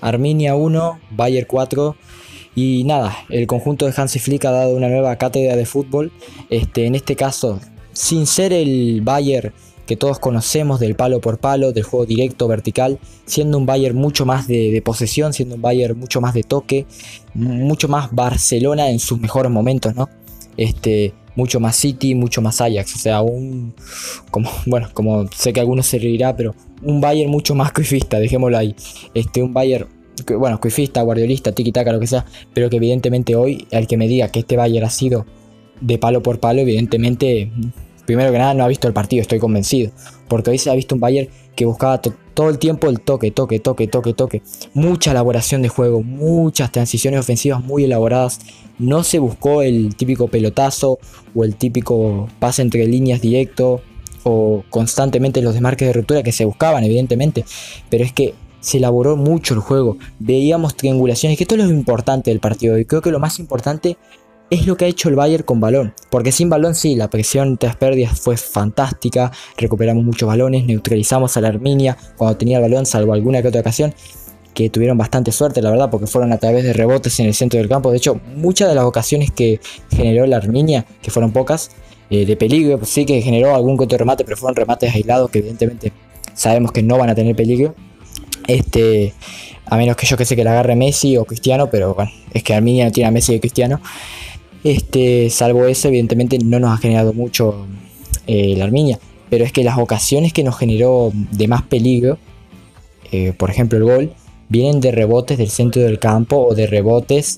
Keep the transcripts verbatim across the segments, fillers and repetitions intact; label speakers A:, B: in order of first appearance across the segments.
A: Arminia uno, Bayern cuatro. Y nada, el conjunto de Hansi Flick ha dado una nueva cátedra de fútbol. Este, en este caso, sin ser el Bayern que todos conocemos del palo por palo, del juego directo, vertical, siendo un Bayern mucho más de, de posesión, siendo un Bayern mucho más de toque, mucho más Barcelona en sus mejores momentos, ¿no? Este, mucho más City, mucho más Ajax, o sea, un, como, bueno, como sé que algunos se reirá, pero un Bayern mucho más cruyffista, dejémoslo ahí, este, un Bayern, bueno, cruyffista, guardiolista, tiki-taka, lo que sea, pero que evidentemente hoy, al que me diga que este Bayern ha sido de palo por palo, evidentemente, primero que nada no ha visto el partido, estoy convencido, porque hoy se ha visto un Bayern que buscaba to- todo el tiempo el toque, toque, toque, toque, toque, mucha elaboración de juego, muchas transiciones ofensivas muy elaboradas. No se buscó el típico pelotazo o el típico pase entre líneas directo o constantemente los desmarques de ruptura que se buscaban, evidentemente, pero es que se elaboró mucho el juego, veíamos triangulaciones, que esto es lo importante del partido, y creo que lo más importante es lo que ha hecho el Bayern con balón, porque sin balón sí, la presión tras pérdidas fue fantástica, recuperamos muchos balones, neutralizamos a la Arminia cuando tenía el balón, salvo alguna que otra ocasión, que tuvieron bastante suerte, la verdad, porque fueron a través de rebotes en el centro del campo. De hecho, muchas de las ocasiones que generó la Arminia, que fueron pocas, eh, de peligro, pues sí que generó algún que otro remate, pero fueron remates aislados que evidentemente sabemos que no van a tener peligro. Este, a menos que yo que sé que la agarre Messi o Cristiano, pero bueno, es que Arminia no tiene a Messi y Cristiano. Este, salvo eso, evidentemente no nos ha generado mucho eh, la Arminia, pero es que las ocasiones que nos generó de más peligro, eh, por ejemplo el gol, vienen de rebotes del centro del campo o de rebotes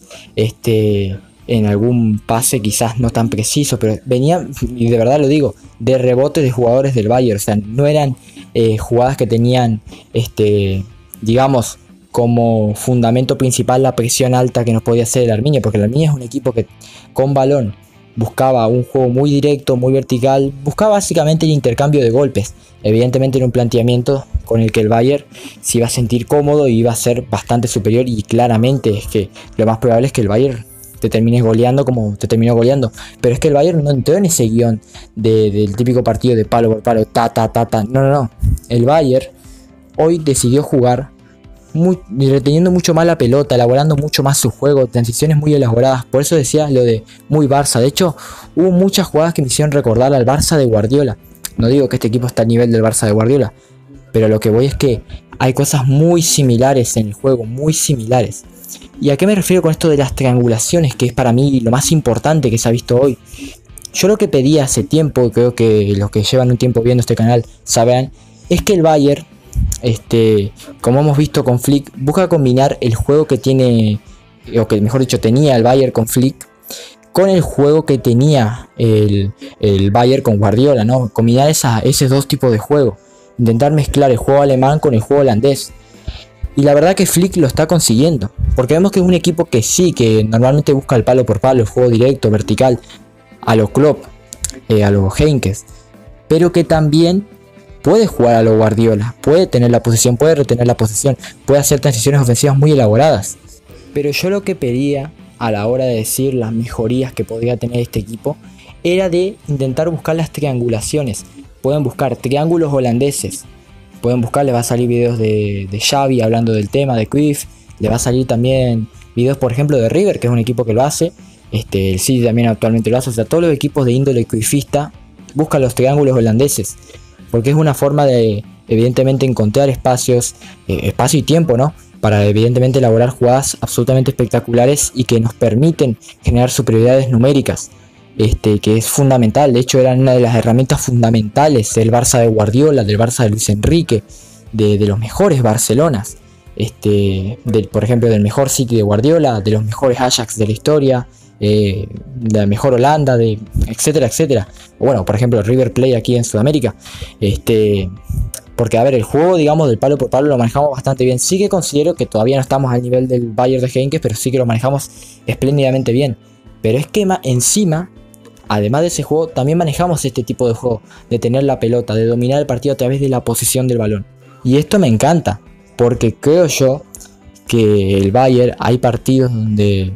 A: este, en algún pase quizás no tan preciso, pero venían, y de verdad lo digo, de rebotes de jugadores del Bayern, o sea, no eran eh, jugadas que tenían, este, digamos, como fundamento principal la presión alta que nos podía hacer el Arminia, porque el Arminia es un equipo que con balón buscaba un juego muy directo, muy vertical, buscaba básicamente el intercambio de golpes. Evidentemente era un planteamiento con el que el Bayern se iba a sentir cómodo y iba a ser bastante superior, y claramente es que lo más probable es que el Bayern te termine goleando como te terminó goleando, pero es que el Bayern no entró en ese guión de, del típico partido de palo por palo, ta ta ta ta, no no no, el Bayern hoy decidió jugar muy, reteniendo mucho más la pelota, elaborando mucho más su juego, transiciones muy elaboradas. Por eso decía lo de muy Barça. De hecho, hubo muchas jugadas que me hicieron recordar al Barça de Guardiola. No digo que este equipo está al nivel del Barça de Guardiola, pero lo que voy es que hay cosas muy similares en el juego, muy similares. ¿Y a qué me refiero con esto de las triangulaciones? Que es para mí lo más importante que se ha visto hoy. Yo lo que pedí hace tiempo, creo que los que llevan un tiempo viendo este canal sabrán, es que el Bayern, este, como hemos visto con Flick, busca combinar el juego que tiene, o que mejor dicho tenía el Bayern con Flick, con el juego que tenía el, el Bayern con Guardiola, ¿no? Combinar esa, esos dos tipos de juego, intentar mezclar el juego alemán con el juego holandés. Y la verdad que Flick lo está consiguiendo, porque vemos que es un equipo que sí, que normalmente busca el palo por palo, el juego directo, vertical, a los Klopp, eh, a los Heynckes, pero que también puede jugar a lo Guardiola, puede tener la posesión, puede retener la posesión, puede hacer transiciones ofensivas muy elaboradas. Pero yo lo que pedía a la hora de decir las mejorías que podría tener este equipo era de intentar buscar las triangulaciones. Pueden buscar triángulos holandeses, pueden buscar, les va a salir videos de, de Xavi hablando del tema, de Cruyff, les va a salir también videos por ejemplo de River, que es un equipo que lo hace, este, el City también actualmente lo hace, o sea, todos los equipos de índole cruyffista buscan los triángulos holandeses, porque es una forma de evidentemente encontrar espacios, eh, espacio y tiempo, ¿no? Para evidentemente elaborar jugadas absolutamente espectaculares y que nos permiten generar superioridades numéricas, este, que es fundamental. De hecho, eran una de las herramientas fundamentales del Barça de Guardiola, del Barça de Luis Enrique, de, de los mejores Barcelonas, este, del, por ejemplo del mejor City de Guardiola, de los mejores Ajax de la historia, eh, de la mejor Holanda, de etcétera, etcétera. Bueno, por ejemplo River Plate aquí en Sudamérica, este, porque a ver, el juego digamos del palo por palo lo manejamos bastante bien. Sí que considero que todavía no estamos al nivel del Bayern de Heynckes, pero sí que lo manejamos espléndidamente bien. Pero es que encima, además de ese juego, también manejamos este tipo de juego, de tener la pelota, de dominar el partido a través de la posesión del balón. Y esto me encanta, porque creo yo que el Bayern, hay partidos donde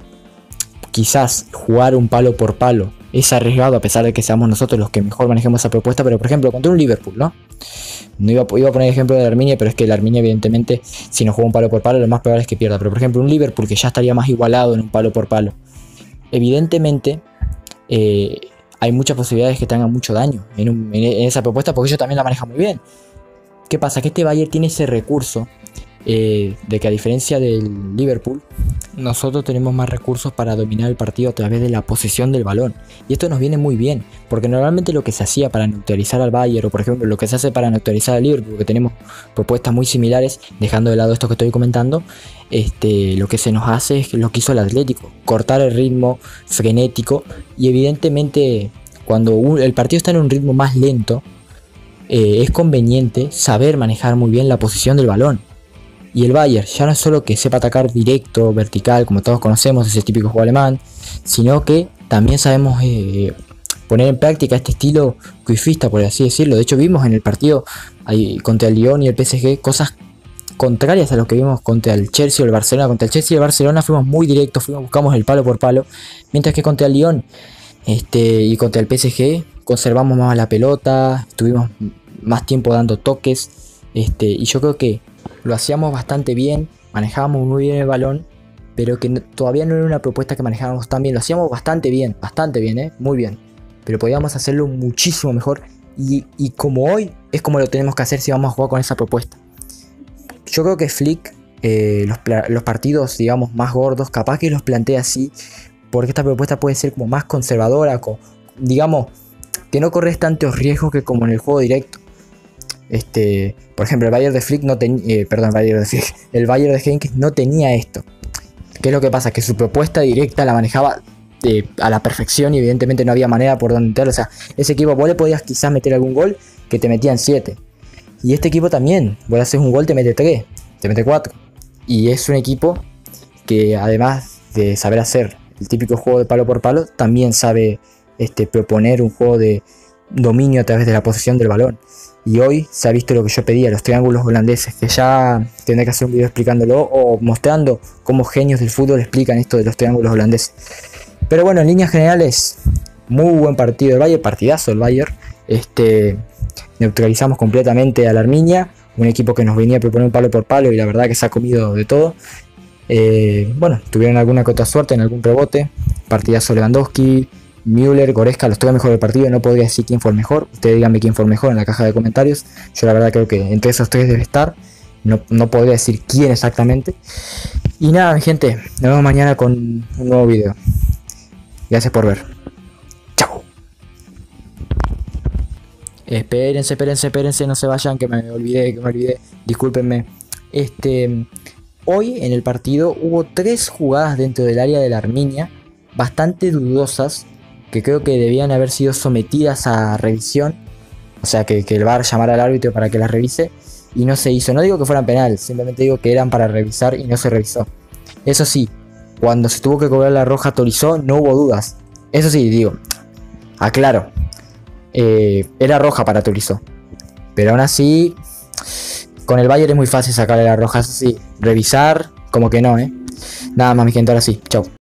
A: quizás jugar un palo por palo es arriesgado, a pesar de que seamos nosotros los que mejor manejemos esa propuesta, pero por ejemplo contra un Liverpool, ¿no? No iba, iba a poner ejemplo de la Arminia, pero es que la Arminia evidentemente si no juega un palo por palo lo más probable es que pierda. Pero por ejemplo un Liverpool que ya estaría más igualado en un palo por palo. Evidentemente eh, hay muchas posibilidades que tengan mucho daño en, un, en, en esa propuesta porque ellos también la manejan muy bien. ¿Qué pasa? Que este Bayern tiene ese recurso eh, de que a diferencia del Liverpool, nosotros tenemos más recursos para dominar el partido a través de la posesión del balón. Y esto nos viene muy bien, porque normalmente lo que se hacía para neutralizar al Bayern, o por ejemplo lo que se hace para neutralizar al Liverpool, porque tenemos propuestas muy similares, dejando de lado esto que estoy comentando, este, lo que se nos hace es lo que hizo el Atlético, cortar el ritmo frenético, y evidentemente cuando un, el partido está en un ritmo más lento, eh, es conveniente saber manejar muy bien la posición del balón. Y el Bayern ya no es solo que sepa atacar directo, vertical, como todos conocemos, ese típico juego alemán, sino que también sabemos eh, poner en práctica este estilo cruyffista, por así decirlo. De hecho vimos en el partido ahí, contra el Lyon y el P S G cosas contrarias a lo que vimos contra el Chelsea o el Barcelona. Contra el Chelsea y el Barcelona fuimos muy directos, fuimos, buscamos el palo por palo, mientras que contra el Lyon este, y contra el P S G conservamos más la pelota, estuvimos más tiempo dando toques, este, y yo creo que lo hacíamos bastante bien, manejábamos muy bien el balón, pero que no, todavía no era una propuesta que manejábamos tan bien. Lo hacíamos bastante bien, bastante bien, ¿eh? Muy bien. Pero podíamos hacerlo muchísimo mejor. Y, y como hoy, es como lo tenemos que hacer si vamos a jugar con esa propuesta. Yo creo que Flick, eh, los, los partidos, digamos, más gordos, capaz que los plantea así, porque esta propuesta puede ser como más conservadora, con, digamos, que no corres tantos riesgos que como en el juego directo. Este, por ejemplo, el Bayern de Flick no tenía, eh, perdón, el Bayern de Flick, el Bayern de Heynckes no tenía esto. ¿Qué es lo que pasa? Que su propuesta directa la manejaba eh, a la perfección y evidentemente no había manera por donde entrar. O sea, ese equipo vos le podías quizás meter algún gol que te metían siete. Y este equipo también, vos le haces un gol, te mete tres, te mete cuatro. Y es un equipo que además de saber hacer el típico juego de palo por palo, también sabe este, proponer un juego de dominio a través de la posesión del balón. Y hoy se ha visto lo que yo pedía, los triángulos holandeses, que ya tendré que hacer un video explicándolo o mostrando cómo genios del fútbol explican esto de los triángulos holandeses. Pero bueno, en líneas generales, muy buen partido del Bayern, partidazo del Bayern. Este, neutralizamos completamente a la Arminia, un equipo que nos venía a proponer un palo por palo y la verdad que se ha comido de todo. Eh, bueno, tuvieron alguna que otra suerte en algún rebote, partidazo Lewandowski, Müller, Goretzka, los tres mejores del partido. No podría decir quién fue el mejor. Ustedes díganme quién fue el mejor en la caja de comentarios. Yo la verdad creo que entre esos tres debe estar. No, no podría decir quién exactamente. Y nada, mi gente, nos vemos mañana con un nuevo video. Gracias por ver. Chao. Espérense, espérense, espérense, no se vayan, que me olvidé, que me olvidé. Discúlpenme. Este, hoy en el partido hubo tres jugadas dentro del área de la Arminia bastante dudosas, que creo que debían haber sido sometidas a revisión, o sea que, que el V A R llamara al árbitro para que las revise, y no se hizo. No digo que fueran penal, simplemente digo que eran para revisar y no se revisó. Eso sí, cuando se tuvo que cobrar la roja a Tolisso no hubo dudas. Eso sí, digo, aclaro, eh, era roja para Tolisso, pero aún así con el Bayern es muy fácil sacarle la roja. Eso sí, revisar como que no, eh. Nada más, mi gente, ahora sí, chao.